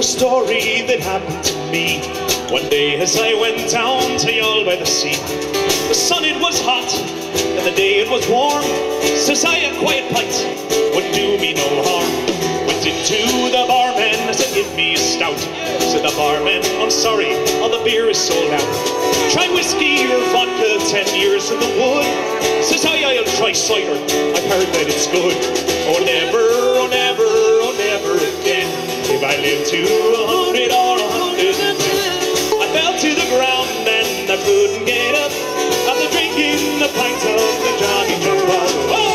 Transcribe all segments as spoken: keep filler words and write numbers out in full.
story that happened to me. One day as I went down to Youghal by the sea, the sun it was hot and the day it was warm. Says I, a quiet pint would do me no harm. Went into the barman, I said give me a stout. Said the barman, I'm sorry, all the beer is sold out. Try whiskey or vodka, ten years in the wood. Says I, I'll try cider, I've heard that it's good. Oh never, oh never, oh never again, if I live to a hundred or a hundred and ten. I fell to the ground and I couldn't get up after drinking a pint of the Johnny Jumper. Oh!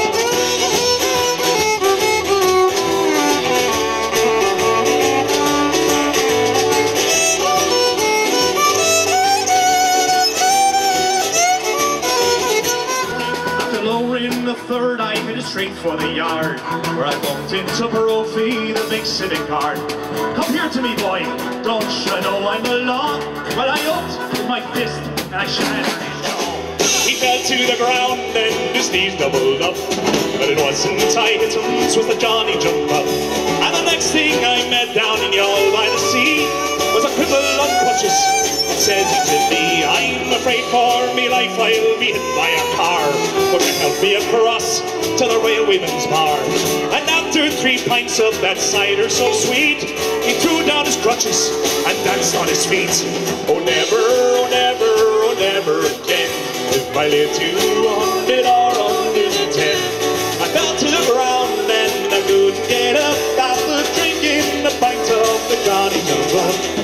After lowering the third, I headed straight for the yard, where I bumped into Brophy, the big civic car. Come here to me, boy, don't you know I'm the law? Well, I upped with my fist and I shattered his jaw. He fell to the ground and his knees doubled up, but it wasn't I hit him, it was the Johnny Jump Up. And the next thing I met down in Youghal by the sea was a cripple on crutches. It says he to me, I'm afraid for me life I'll be hit by a car. Would you help me across to the railwayman's bar? And after three pints of that cider so sweet, he threw down his crutches and danced on his feet. Oh never, oh never, oh never again, if I live to a hundred or a hundred and ten. I fell to the ground and I couldn't get up after drinking a pint of the Johnny Jump Up.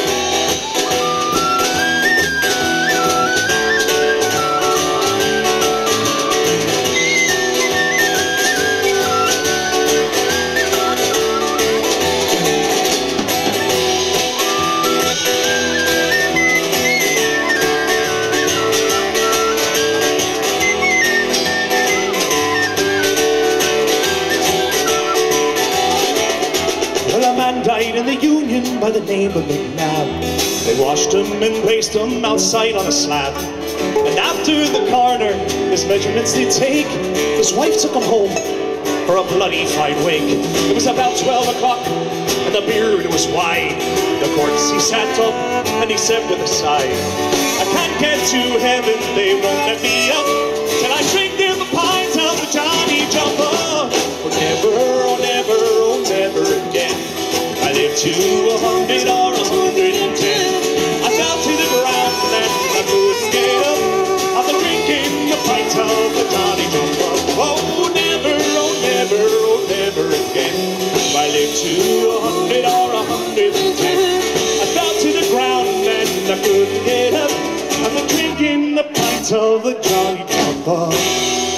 Died in the Union by the name of McNabb. They washed him and placed him outside on a slab. And after the coroner his measurements did take, his wife took him home for a bloody fried wake. It was about twelve o'clock and the beard was wide. The courts he sat up and he said with a sigh, I can't get to heaven, they won't let me up till I drink them a pint of the Johnny Jumper. Oh never, oh never, oh never again, I live to a hundred or a hundred and ten. I fell to the ground and I couldn't get up after drinking a pint of the Johnny Jumper. Oh never, oh never, oh never again, I live to a hundred or a hundred and ten. I fell to the ground and I couldn't get up after drinking a pint of the Johnny Jumper.